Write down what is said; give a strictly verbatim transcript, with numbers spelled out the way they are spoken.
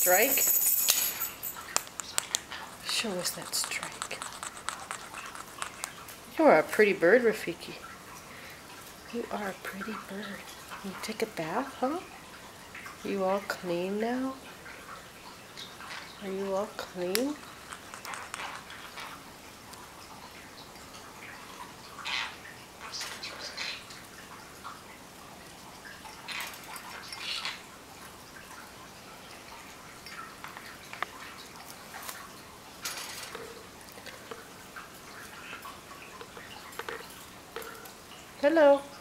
strike? Show us that strike. You are a pretty bird, Rafiki. You are a pretty bird. You take a bath, huh? Are you all clean now? Are you all clean? Hello.